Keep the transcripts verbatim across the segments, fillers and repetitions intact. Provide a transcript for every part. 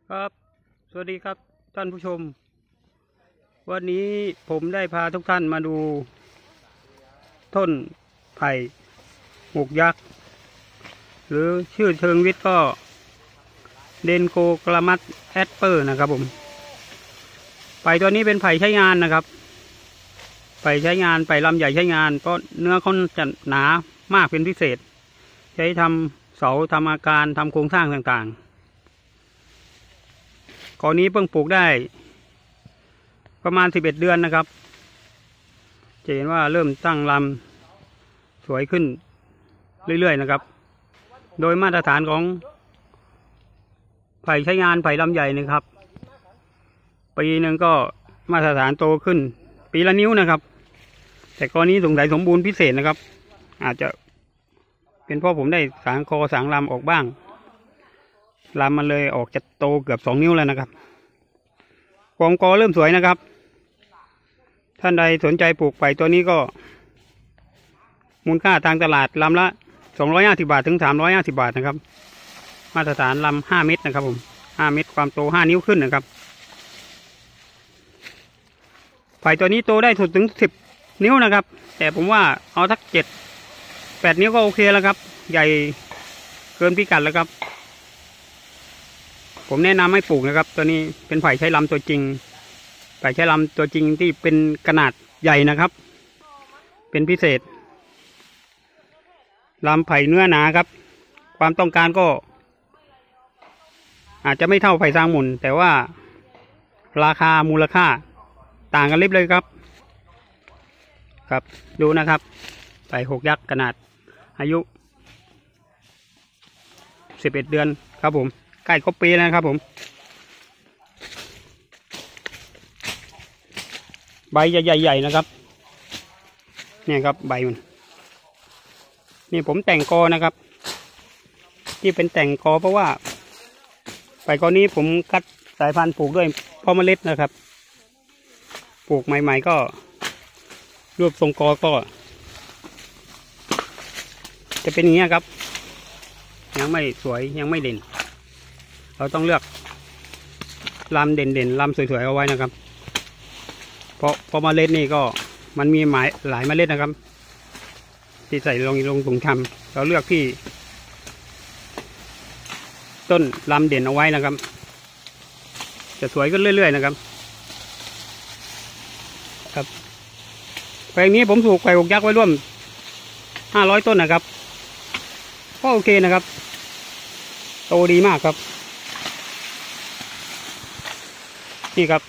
ครับสวัสดีครับท่านผู้ชมวันนี้ผมได้พาทุกท่านมาดูต้นไผ่หกยักษ์หรือชื่อเชิงวิทย์ก็เดนโกกลามัสแอดเปอร์นะครับผมไผ่ตัวนี้เป็นไผ่ใช้งานนะครับไผ่ใช้งานไผ่ลำใหญ่ใช้งานเพราะเนื้อเขาจะหนามากเป็นพิเศษใช้ทำเสาทำอาการทำโครงสร้างต่างๆก่อนนี้เพิ่งปลูกได้ประมาณสิบเอ็ดเดือนนะครับจะเห็นว่าเริ่มตั้งลำสวยขึ้นเรื่อยๆนะครับโดยมาตรฐานของไผ่ใช้งานไผ่ลำใหญ่นะครับปีหนึ่งก็มาตรฐานโตขึ้นปีละนิ้วนะครับแต่กรณีสงสัยสมบูรณ์พิเศษนะครับอาจจะเป็นเพราะผมได้สางคอสางลำออกบ้างลำมันเลยออกจะโตเกือบสองนิ้วแล้วนะครับกองกอเริ่มสวยนะครับท่านใดสนใจปลูกไผ่ตัวนี้ก็มูลค่าทางตลาดลำละสองร้อยห้าสิบบาทถึงสามร้อยห้าสิบบาทนะครับมาตรฐานลำห้าเมตรนะครับผมห้าเมตรความโตห้านิ้วขึ้นนะครับไผ่ตัวนี้โตได้สุดถึงสิบนิ้วนะครับแต่ผมว่าเอาทักเจ็ดแปดนิ้วก็โอเคแล้วครับใหญ่เกินพิกัดแล้วครับผมแนะนำให้ปลูกนะครับตัวนี้เป็นไผ่ใช้ลำตัวจริงไผ่ใช้ลำตัวจริงที่เป็นขนาดใหญ่นะครับเป็นพิเศษลำไผ่เนื้อหนาครับความต้องการก็อาจจะไม่เท่าไผ่ซางหมุนแต่ว่าราคามูลค่าต่างกันลิบเลยครับครับดูนะครับไผ่หกยักษ์ขนาดอายุสิบเอ็ดเดือนครับผมใกล้ครบปีแล้วครับผมใบใหญ่ๆนะครับเนี่ยครับใบมันนี่ผมแต่งกอนะครับที่เป็นแต่งกอเพราะว่าไผ่กอนี้ผมคัดสายพันธุ์ปลูกด้วยเพาะเมล็ดนะครับปลูกใหม่ๆก็รูปทรงกอก็จะเป็นอย่างนี้ครับยังไม่สวยยังไม่เด่นเราต้องเลือกลำเด่นๆลำสวยๆเอาไว้นะครับเพราะเพราะเมล็ดนี่ก็มันมีหมายหลายเมล็ดนะครับที่ใส่ลงลงถุงชำเราเลือกที่ต้นลำเด่นเอาไว้นะครับจะสวยขึ้นเรื่อยๆนะครับครับแปลงนี้ผมปลูกไผ่หกยักษ์ไว้ร่วมห้าร้อยต้นนะครับก็โอเคนะครับโตดีมากครับนี่ครับ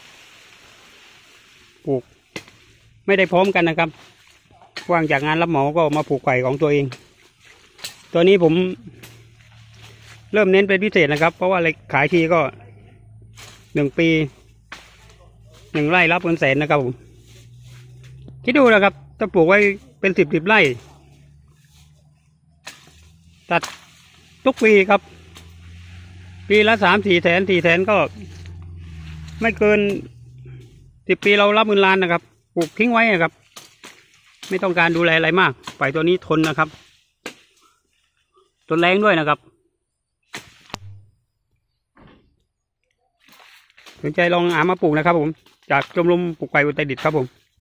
ปลูกไม่ได้พร้อมกันนะครับว่างจากงานรับเหมาก็มาปลูกไผ่ของตัวเองตัวนี้ผมเริ่มเน้นเป็นพิเศษนะครับเพราะว่าอะไรขายทีก็หนึ่งปีหนึ่งไร่รับเงินแสนนะครับผมคิดดูนะครับถ้าปลูกไว้เป็นสิบสิบไร่ตัดทุกปีครับปีละสามสี่แสนสี่แสนก็ไม่เกินสิบปีเรารับเงินล้านนะครับปลูกทิ้งไว้นะครับไม่ต้องการดูแลอะไรมากไผ่ตัวนี้ทนนะครับทนแรงด้วยนะครับสนใจลองหามาปลูกนะครับผมจากชมรมปลูกไผ่อุตรดิตถ์ครับผม